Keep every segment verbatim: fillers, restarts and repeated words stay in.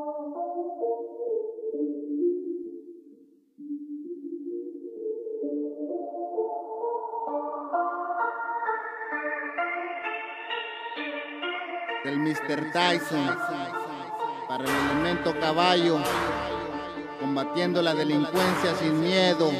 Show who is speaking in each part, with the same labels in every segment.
Speaker 1: Del mister Tyson, para el elemento caballo, combatiendo la delincuencia sin miedo.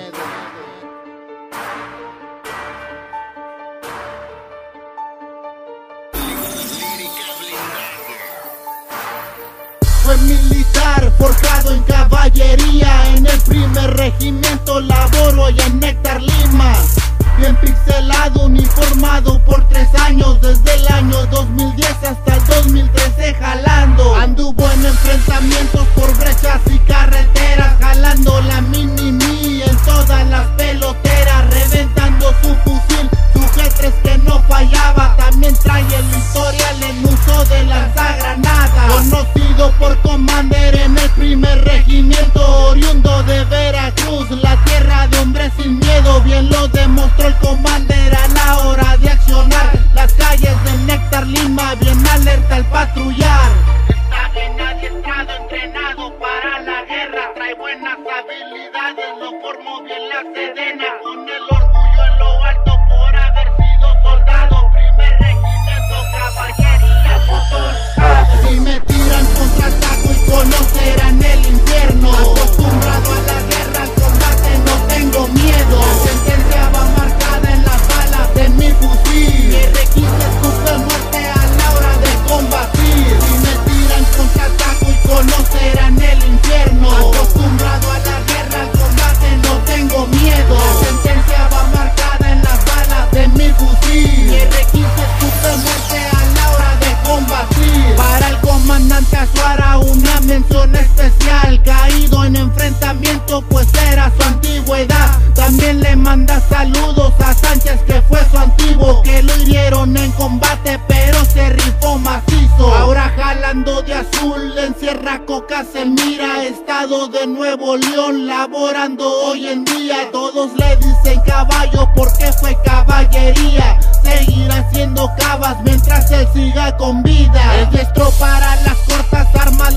Speaker 1: Fue militar, forjado en caballería, en el primer regimiento laboro y en Néctar Lima. Bien pixelado, uniformado por tres años, desde el año dos mil diez hasta el dos mil trece jalando. Anduvo en enfrentamientos por brechas y carreteras, jalando la mini-mi en todas las peloteras, reventando su fusil, su G tres que no fallaba. También trae el historial en uso de lanzagranada. Conocido por Commander en el primer regimiento, oriundo de Veracruz, la tierra de hombres sin miedo. Bien lo demostró el Commander a la hora de accionar las calles de Néctar Lima, bien alerta al patrullar. Está bien adiestrado, entrenado para la guerra, trae buenas habilidades, lo formó bien la Sedena, con el orgullo en lo alto por haber sido soldado. Primer regimiento, caballería motorizada. Si me tiran contraataco y conocerán el infierno. Acostumbrado a la guerra, al combate, no tengo miedo. La sentencia va marcada en las balas de mi fusil. Mi requisa escupe muerte a la hora de combatir. Si me tiran contraataco y conocerán el infierno. Acostumbrado a la guerra, al combate, no tengo miedo. La sentencia va marcada en las balas de mi fusil. Mi requisa escupe muerte a la hora de combatir. Para el comandante Azuara una mención especial, caído en enfrentamiento pues era su antigüedad. También le manda saludos a Sánchez, que fue su antiguo, que lo hirieron en combate pero se rifó macizo. Ahora jalando de azul en Sierra Coca se mira, estado de Nuevo León, laborando hoy en día. Todos le dicen caballo porque fue caballería, seguirá haciendo cabas mientras él siga con vida. Es diestro para las cortas armas